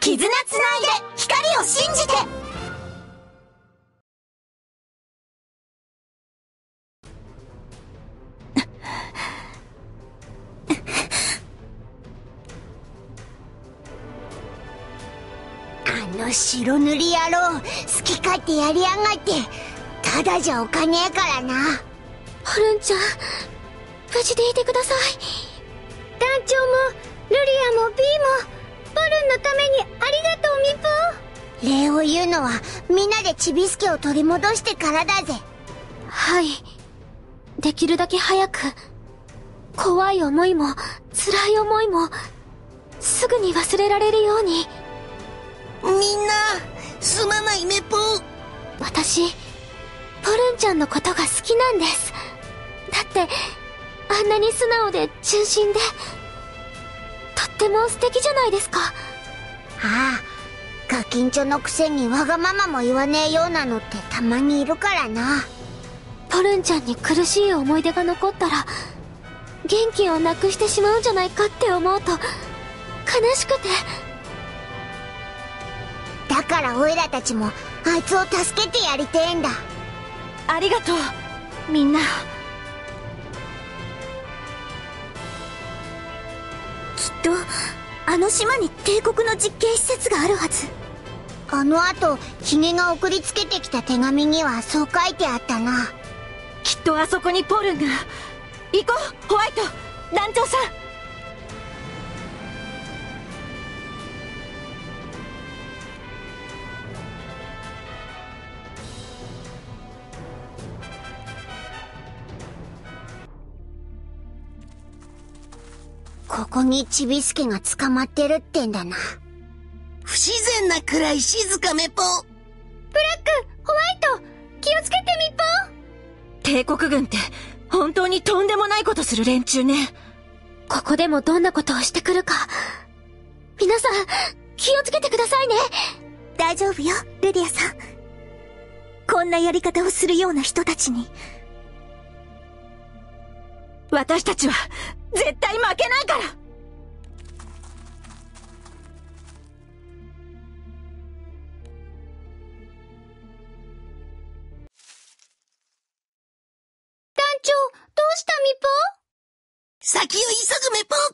絆つないで光を信じて。あの白塗り野郎、好き勝手やりやがって。ただじゃおかねえからな。 ホルンちゃん、無事でいてください。 団長もルリアもビーもポルンのためにありがとうミポ。 礼を言うのはみんなでちびすけを取り戻してからだぜ。 はい、できるだけ早く。怖い思いも辛い思いもすぐに忘れられるように。 みんなすまないメポ。 私ポルンちゃんのことが好きなんです。だってあんなに素直で純真でとっても素敵じゃないですか。 ああ、ガキンチョのくせにわがままも言わねえようなのってたまにいるからな。 ポルンちゃんに苦しい思い出が残ったら元気をなくしてしまうんじゃないかって思うと悲しくて。 だからオイラたちもあいつを助けてやりてえんだ。 ありがとうみんな。 きっとあの島に帝国の実験施設があるはず。あの後ヒゲが送りつけてきた手紙にはそう書いてあったな。 きっとあそこにポルンが。行こうホワイト団長さん。 ここにちびすけが捕まってるってんだな。 不自然なくらい静かメポ。 ブラック、ホワイト、気をつけてミポ。 帝国軍って本当にとんでもないことする連中ね。 ここでもどんなことをしてくるか。皆さん気をつけてくださいね。 大丈夫よルディアさん。こんなやり方をするような人たちに私たちは絶対負けないから。 団長、どうしたミポ？ 先を急ぐメポ。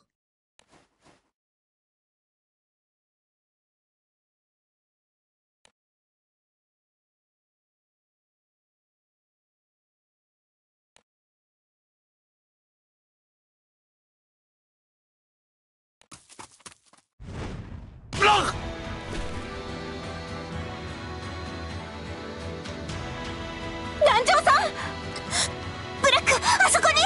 団長さん。 ブラック、あそこに。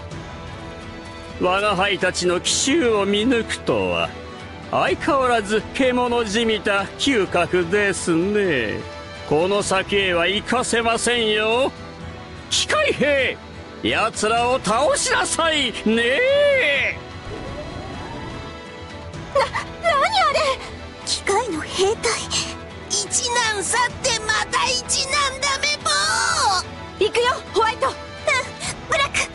我が輩たちの奇襲を見抜くとは相変わらず獣じみた嗅覚ですね。この先へは行かせませんよ。機械兵、奴らを倒しなさいねえ。 何あれ。 機械の兵隊。 一難去ってまた一難だメポ。 行くよホワイト。 ブラック。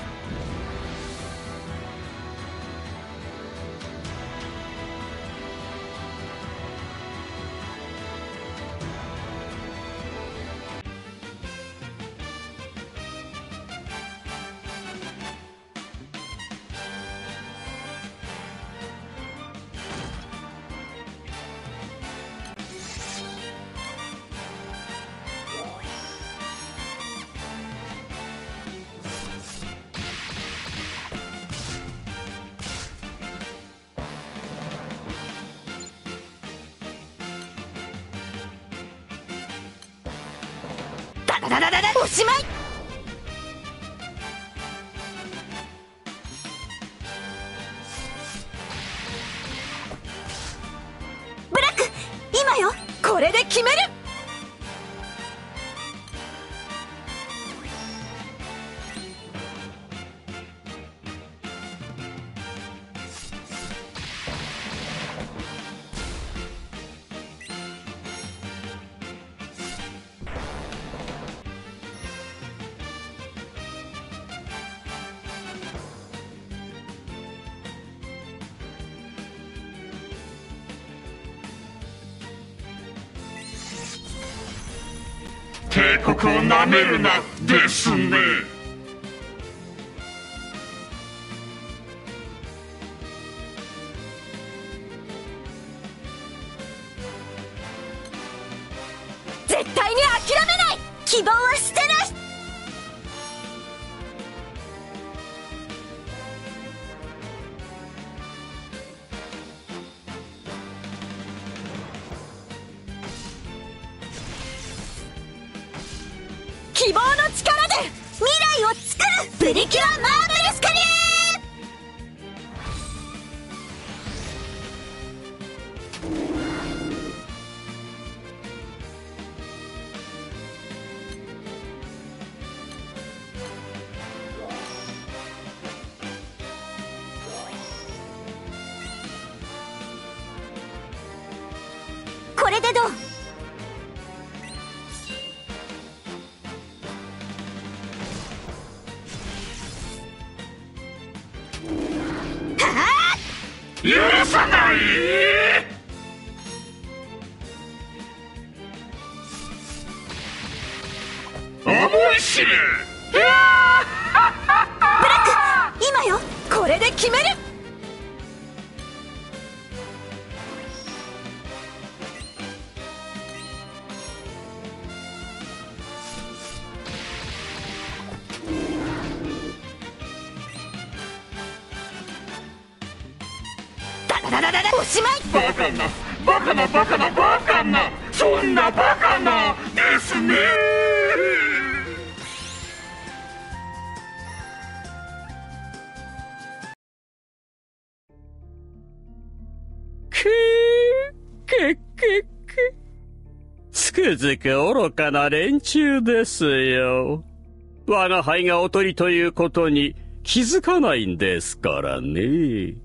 おしまい。 ブラック、今よ。 これで決める。 帝国をなめるなですね。 絶対に諦めない。希望は捨てない。希望の力で未来を作る。プリキュアマーベルスカリー。これでどう？ 許さない。思い知れ。 ブラック、今よ。これで決める。おしまい。 バカなバカなバカなバカな、そんなバカなですね。 つくづく愚かな連中ですよ。我が輩がおとりということに気づかないんですからね。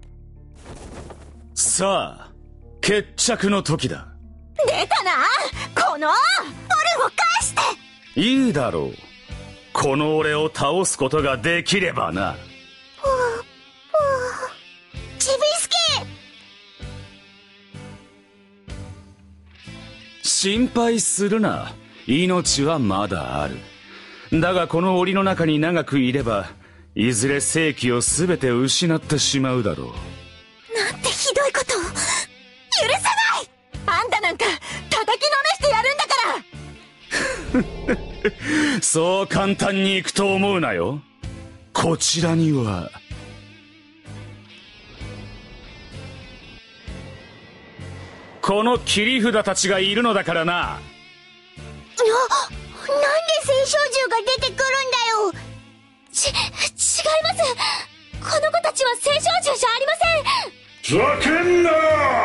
さあ、決着の時だ。 出たな、このポルを返して。 いいだろう。この俺を倒すことができればな。 ちびすけ。 心配するな。命はまだある。だがこの檻の中に長くいれば、いずれ生気を全て失ってしまうだろう。 なんてひどいことを。許さない。あんたなんか叩きのめしてやるんだから。 そう簡単にいくと思うなよ。こちらにはこの切り札たちがいるのだからな。 なんで聖少獣が出てくるんだよ。 違います。この子たちは聖少獣じゃありません。 ざけんな。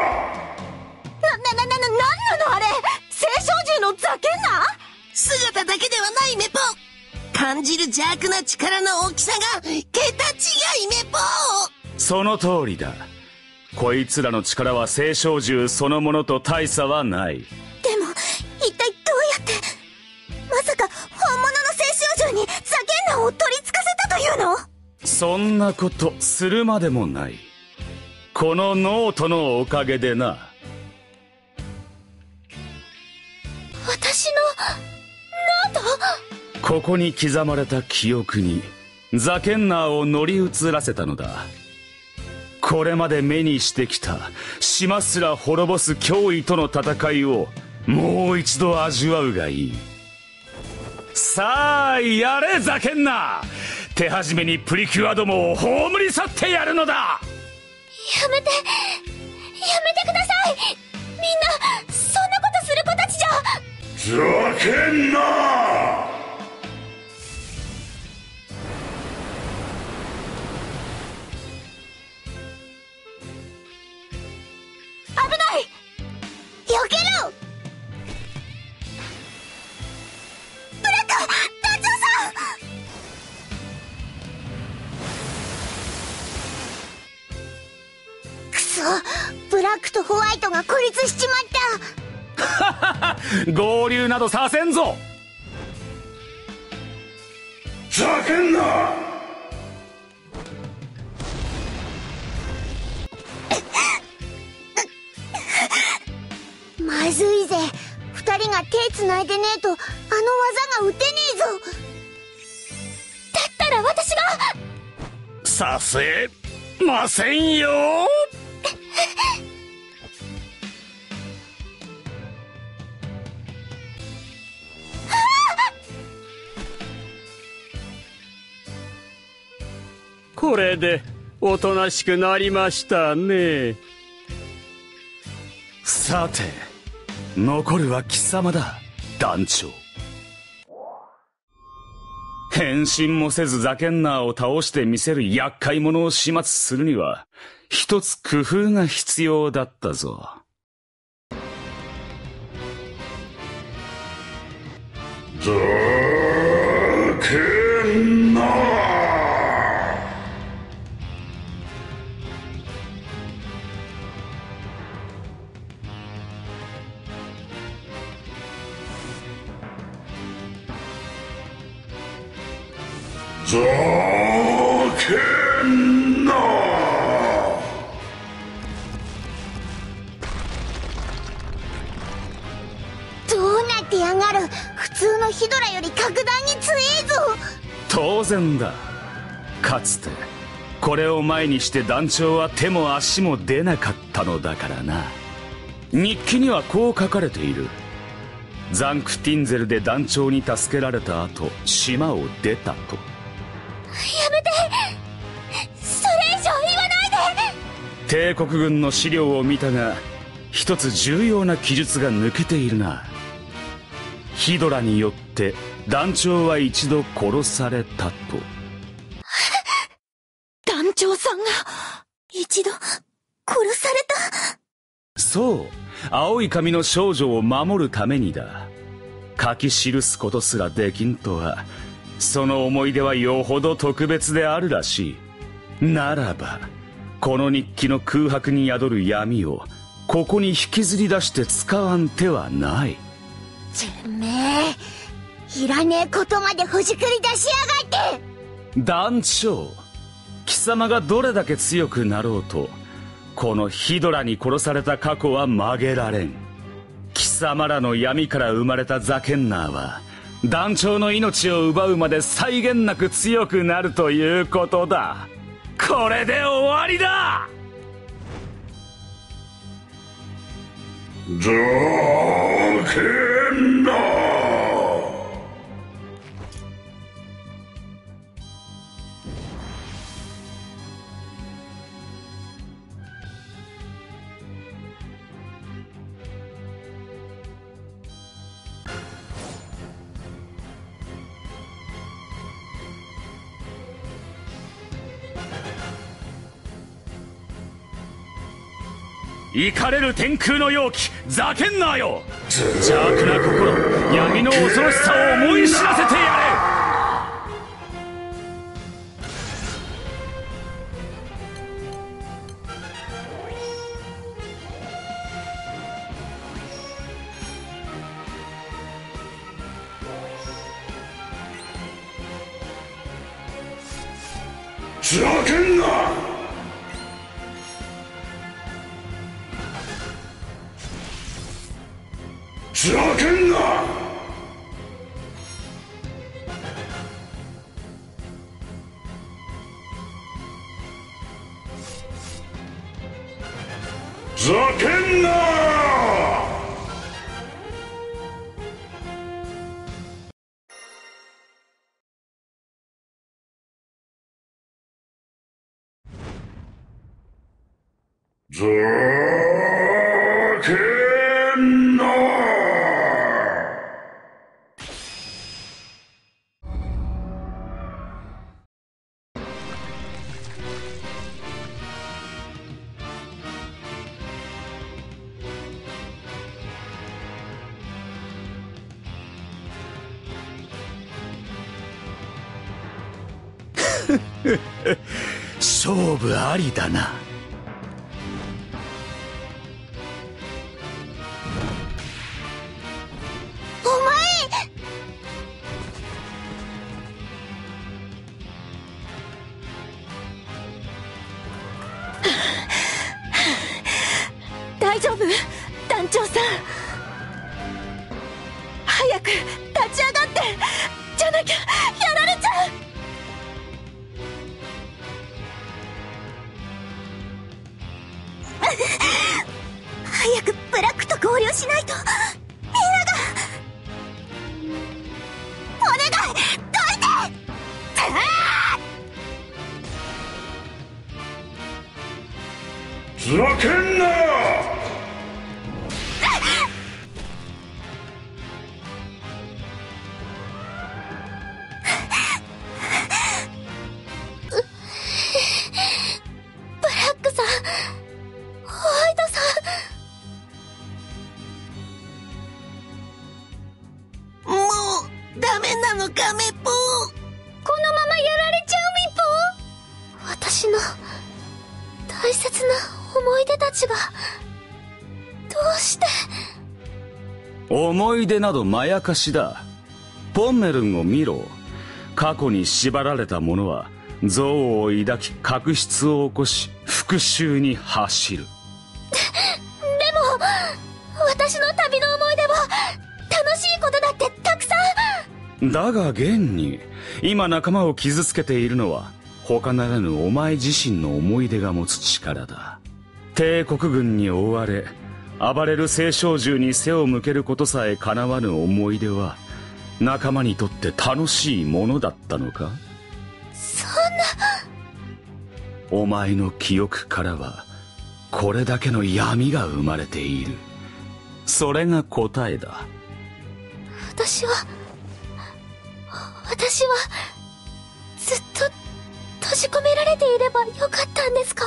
なんなのあれ。聖少獣のざけんな。 姿だけではないメポ。感じる邪悪な力の大きさが桁違いメポ。 その通りだ。こいつらの力は聖少獣そのものと大差はない。 でも一体どうやって。まさか本物の聖少獣にザケンナを取りつかせたというの。 そんなことするまでもない。このノートのおかげでな。 私のノート？ ここに刻まれた記憶にザケンナーを乗り移らせたのだ。これまで目にしてきた島すら滅ぼす脅威との戦いをもう一度味わうがいい。さあやれザケンナー。手始めにプリキュアどもを葬り去ってやるのだ。 やめてください。みんなそんなことする子たちじゃ。 ざけんな。 危ない。 避けろ。ブラック団長さん。くそ、ブラックとホワイトが孤立しちまった。 合流などさせんぞ。 ざけんな。 まずいぜ。二人が手つないでねえとあ技が打てねえぞ。 だったら私が。 させませんよ。これでおとなしくなりましたね。 さて残るは貴様だ、団長。変身もせずザケンナーを倒してみせる厄介者を始末するには一つ工夫が必要だったぞ。 ザケンナー。ザケンナー。 どうなってやがる。普通のヒドラより格段に強えぞ。 当然だ。かつてこれを前にして団長は手も足も出なかったのだからな。日記にはこう書かれている。ザンクティンゼルで団長に助けられた後島を出たと。 やめて、それ以上言わないで。 帝国軍の資料を見たが一つ重要な記述が抜けているな。ヒドラによって団長は一度殺されたと。 団長さんが一度殺された。 そう、青い髪の少女を守るためにだ。書き記すことすらできんとは、その思い出はよほど特別であるらしい。ならばこの日記の空白に宿る闇をここに引きずり出して使わん手はない。 てめえ、いらねえことまでほじくり出しやがって。 団長、貴様がどれだけ強くなろうとこのヒドラに殺された過去は曲げられん。貴様らの闇から生まれたザケンナーは団長の命を奪うまで際限なく強くなるということだ。これで終わりだ。 ザケンナー。 怒れる天空の容器ザケンナーよ。邪悪な心、闇の恐ろしさを思い知らせてやれ。 ザケンナー。ザケンナー。ザケンナー。ザケンナー。 勝負ありだな。 お前。 大丈夫？団長さん、早く助立ち上がって。じゃなきゃやられちゃう。 早くブラックと合流しないと。みんなが。お願い、どいて。 ふざけんな。 ブラックさん、ホワイトさもうダメなのかメポ。 このままやられちゃうミポ。 ん、私の大切な思い出たちがどうして。 思い出などまやかしだ。ポンメルンを見ろ。過去に縛られた者は憎悪を抱き確執を起こし復讐に走る。 でも私の旅の思い出は楽しいことだってたくさん。 だが現に今仲間を傷つけているのは他ならぬお前自身の思い出が持つ力だ。帝国軍に追われ暴れる青少獣に背を向けることさえ叶わぬ思い出は仲間にとって楽しいものだったのか。 そんな。 お前の記憶からはこれだけの闇が生まれている。それが答えだ。 私はずっと閉じ込められていればよかったんですか。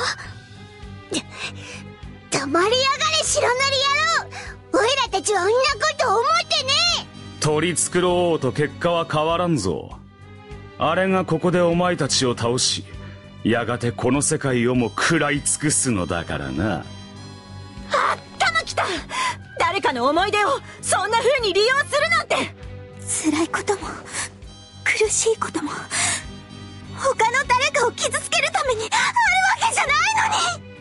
黙りやがれ白塗り野郎。おいらたちはそんなこと思ってねえ。 取り繕おうと結果は変わらんぞ。あれがここでお前たちを倒しやがてこの世界をも食らい尽くすのだからな。 あったまきた。誰かの思い出をそんな風に利用するなんて。 辛いことも苦しいことも他の誰かを傷つけるためにあるわけじゃないのに。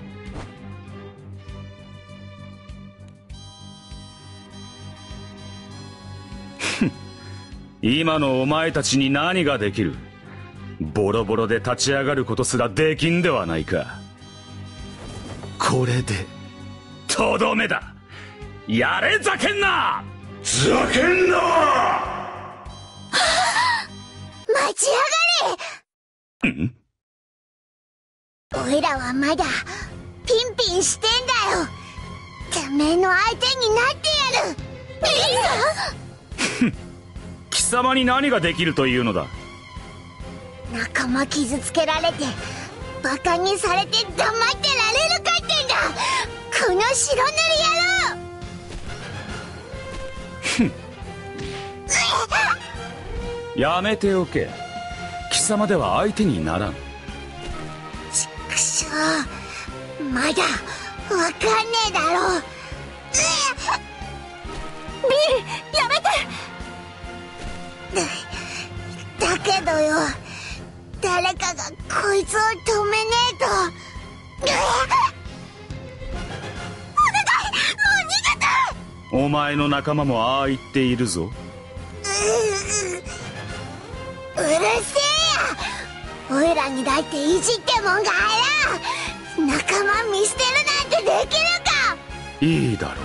今のお前たちに何ができる。ボロボロで立ち上がることすらできんではないか。これでとどめだ。やれざけんな。 ふざけんな。 待ちやがれ。おいらはまだピンピンしてんだよ。てめえの相手になってやる。いいな。 貴様に何ができるというのだ。 仲間傷つけられてバカにされて黙ってられるかってんだこの白塗り野郎。 やめておけ。貴様では相手にならん。 ちくしょう、まだわかんねえだろ。 ビー、やめて。 だけどよ、誰かがこいつを止めねえと。お願い、もう逃げて。 お前の仲間もああ言っているぞ。 うるせえや。おいらにだっていじってもんがあら。仲間見捨てるなんてできるか。 いいだろう。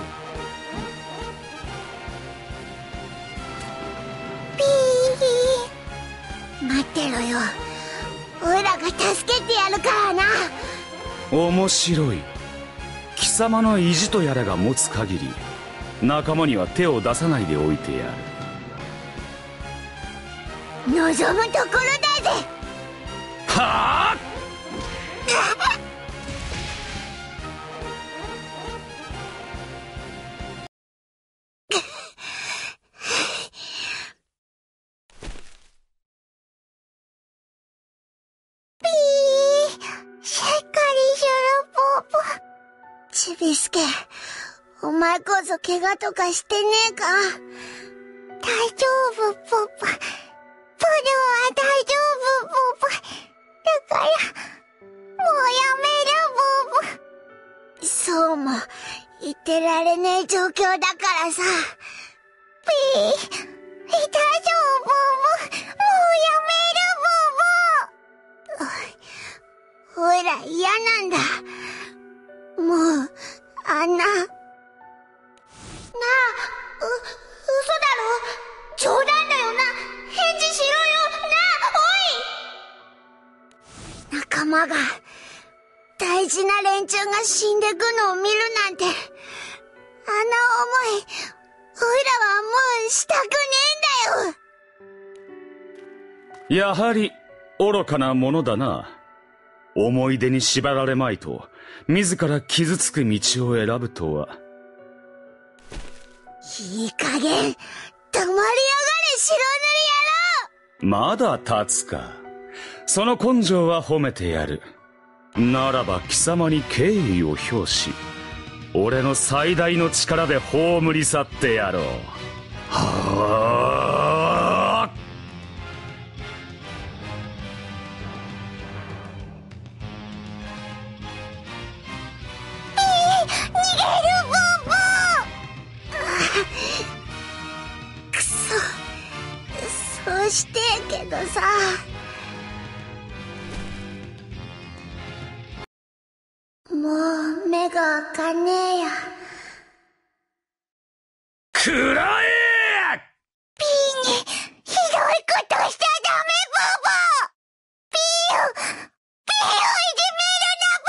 ピー、待ってろよ。おいらが助けてやるからな。 面白い。貴様の意地とやらが持つ限り仲間には手を出さないでおいてやる。 望むところだぜ。 はあしっかりしろポーポ。ちびすけ、お前こそ怪我とかしてねえか。大丈夫ポーポ。ポルは大丈夫ポーポ。だからもうやめるポーポ。そうも言ってられねえ状況だからさ。ピー、 丈夫、もうやめる、ブーブー。おいら嫌なんだ。もう、あんな。なあ、嘘だろ？冗談だよな。返事しろよ。なあ、おい！仲間が、大事な連中が死んでくのを見るなんて、あんな思い、おいらはもうしたくねえんだよ。 やはり愚かなものだな。思い出に縛られまいと自ら傷つく道を選ぶとは。 いい加減、止まりやがれ、白塗り野郎。 まだ立つか。その根性は褒めてやる。ならば貴様に敬意を表し、俺の最大の力で葬り去ってやろう。はあ。 逃げる、ブーブー。くそ、そうしてけどさ。もう目が開かねえや。 くらえ！ ピーにひどいことしちゃダメ、ブーブー。ピーをいじめるな、ブ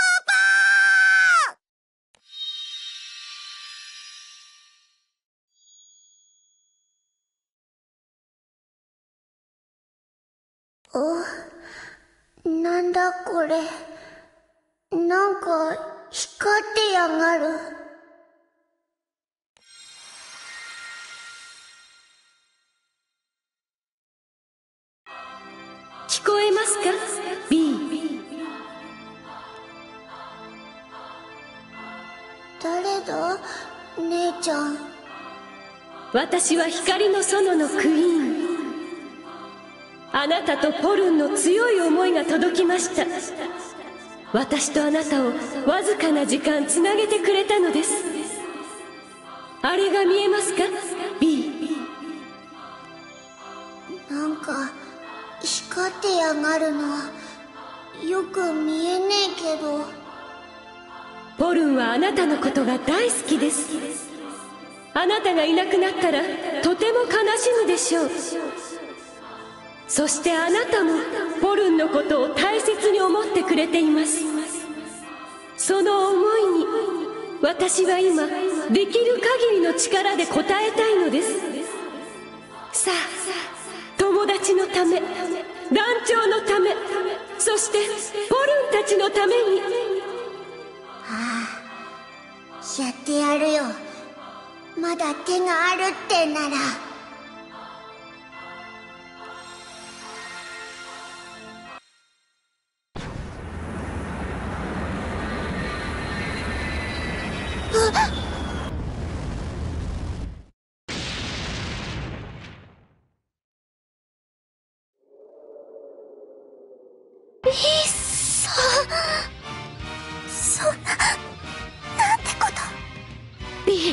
ーブー。なんだこれ。なんか光ってやがる。 聞こえますか、ビー。 誰だ、姉ちゃん。 私は光の園のクイーン。あなたとポルンの強い思いが届きました。私とあなたをわずかな時間つなげてくれたのです。あれが見えますか、ビー。なんか光ってやがるのはよく見えねえけど。 ポルンはあなたのことが大好きです。あなたがいなくなったらとても悲しむでしょう。そしてあなたもポルンのことを大切に思ってくれています。その思いに私は今できる限りの力で応えたいのです。さあ、友達のため、団長のため、そしてポルンたちのために。 ああ、やってやるよ。まだ手があるってなら。そんな、なんてこと。 ビー。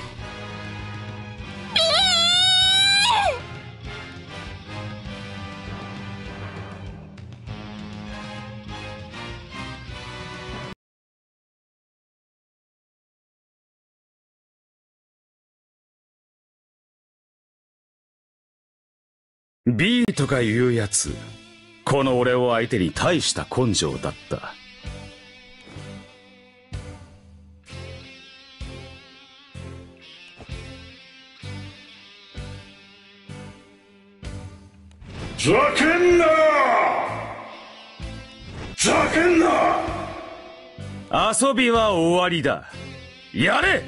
ビーとかいうやつ、この俺を相手に大した根性だった。 ざけんな！ざけんな！ 遊びは終わりだ。やれ！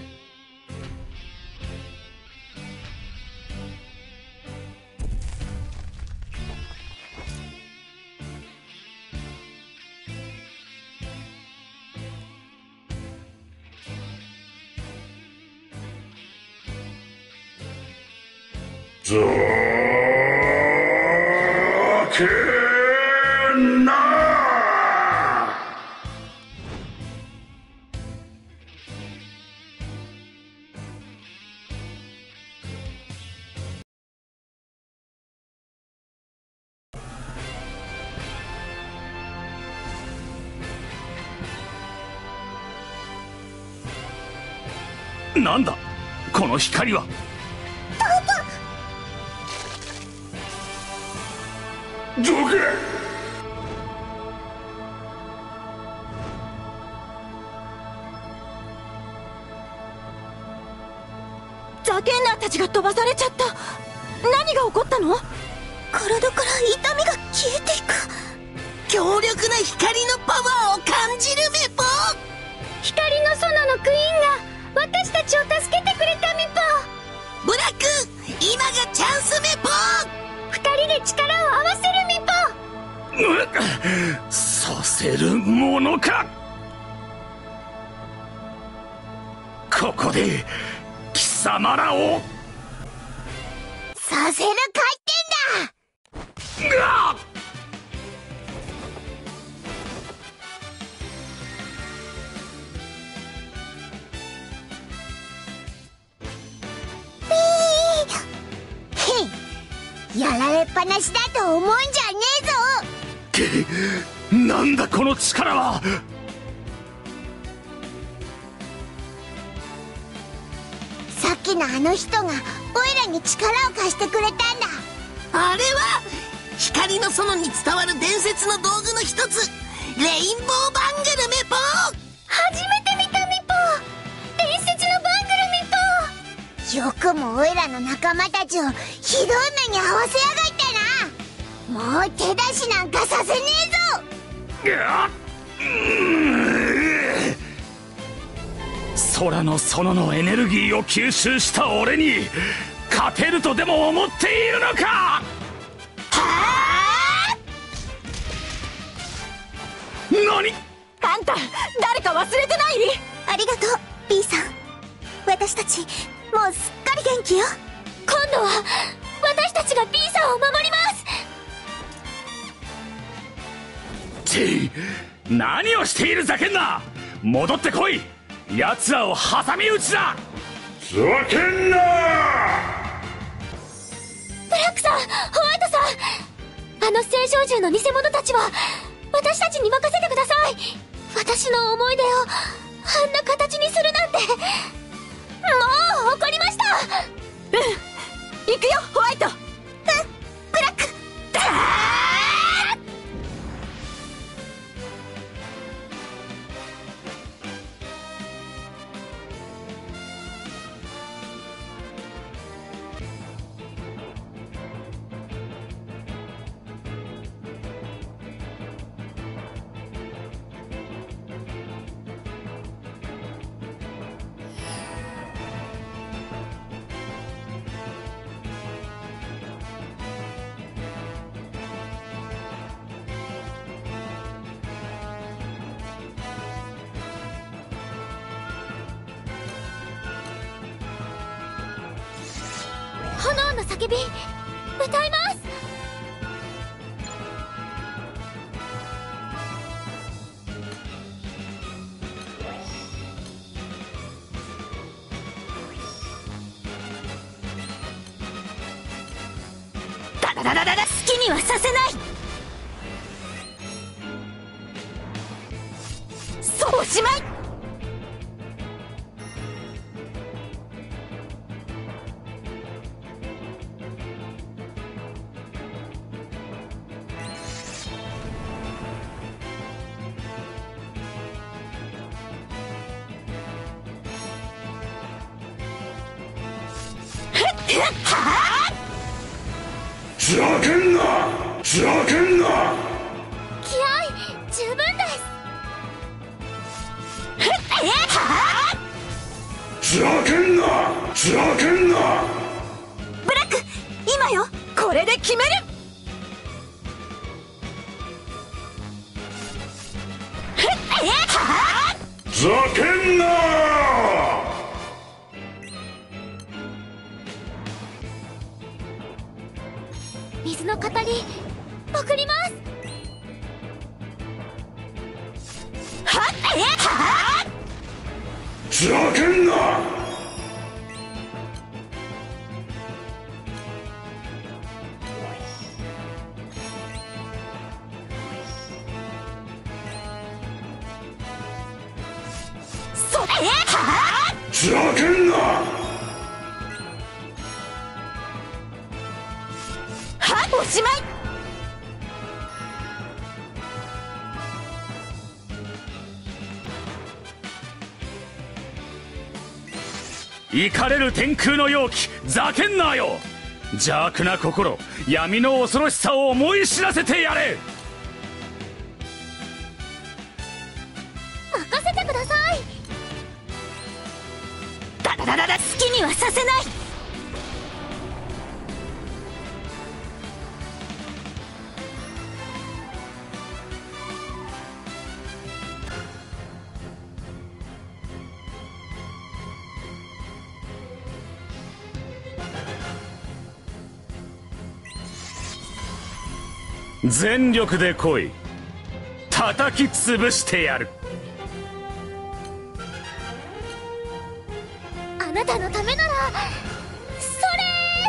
ざけなんだこの光は。 どけ。 ザケンナーたちが飛ばされちゃった。何が起こったの？ 体から痛みが消えていく。 強力な光のパワーを感じるメポ。 光の園のクイーンが私たちを助けてくれたミポ。 ブラック、今がチャンスメポ。 二人で力を合わせるミポ。 させるものか。ここで貴様らをさせる回転だ。 がっ。 やられっぱなしだと思うんじゃねえぞ。 なんだこの力は。 さっきのあの人がオイラに力を貸してくれたんだ。 あれは光の園に伝わる伝説の道具の一つ、レインボーバングルメポ。 初めて見たミポ。伝説のバングルミポ。 よくもオイラの仲間たちをひどい目に遭わせやがったな。もう手出しなんかさせねえぞ。 空の園のエネルギーを吸収した俺に勝てるとでも思っているのか。何？ あんた誰か忘れてない？ ありがとう B さん。私たちもうすっかり元気よ。 今度は私たちが B さんを守ります。 何をしているザケンナ。戻ってこい。奴らを挟み撃ちだ。 ザケンナー。 ブラックさん、ホワイトさん、あの聖少獣の偽物たちは私たちに任せてください。私の思い出をあんな形にするなんて。もう怒りました。 行くよホワイト。 ブラック。 炎の叫び歌います。 好きにはさせない。そうおしまい。 ザケンナー。ザケンナー。 気合十分です。 ザケンナー。ザケンナー。 ブラック今よ。これで決める。 ザケンナー。 水の語り送ります。 ザケンナー。ザざけんな。 おしまい。 怒れる天空の容器、ざけんなよ。邪悪な心、闇の恐ろしさを思い知らせてやれ。 任せてください。 好きにはさせない。 全力で来い。叩き潰してやる。 あなたのためならそれ。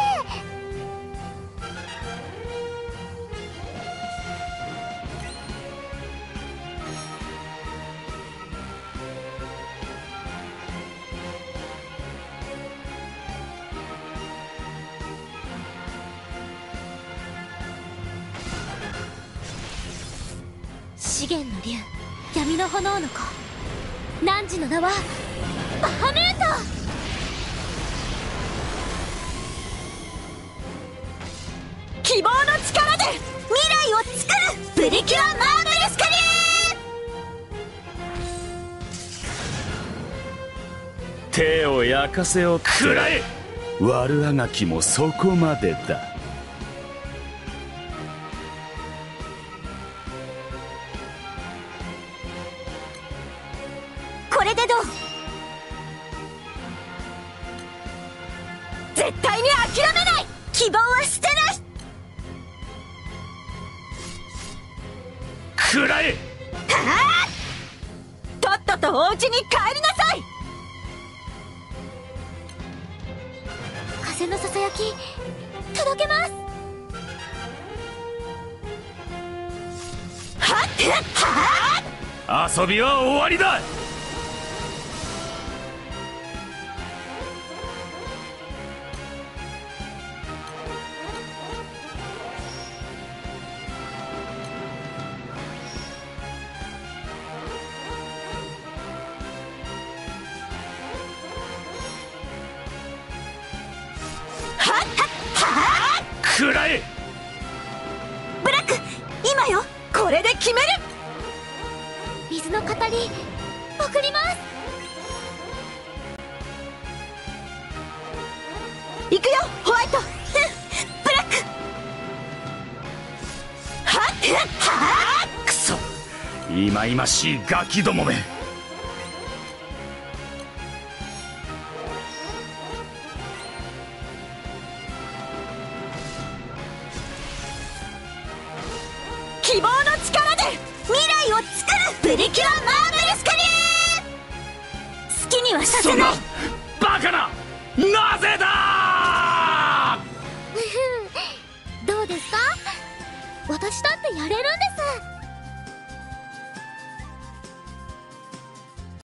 資源の竜、闇の炎の子、汝の名はバハムート。 希望の力で未来を作るプリキュアマーブレスカリー。手を焼かせをくらえ。悪あがきもそこまでだ。 これでどう？絶対に諦めない。希望は捨てない。 くらえ。 とっととお家に帰りなさい。 風のささやき届けます。 遊びは終わりだ。くらえ。 ブラック、今よ。これで決める。 水の語り送ります。 行くよホワイト。ブラック。 くそ、いまいましいガキどもめ。 希望の力で未来を作るプリキュアマーブレスカリー。好きにはさせない。 バカな。なぜだ。 どうですか？私だってやれるんです。